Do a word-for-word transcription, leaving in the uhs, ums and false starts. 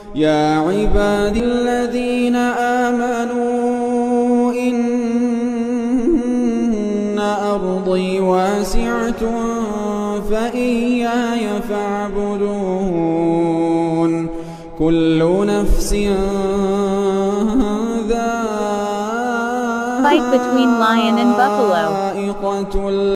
يا عبادي الذين آمنوا إن أرضي واسعة فإياي فاعبدون كل نفس Fight between lion and buffalo. ذائقة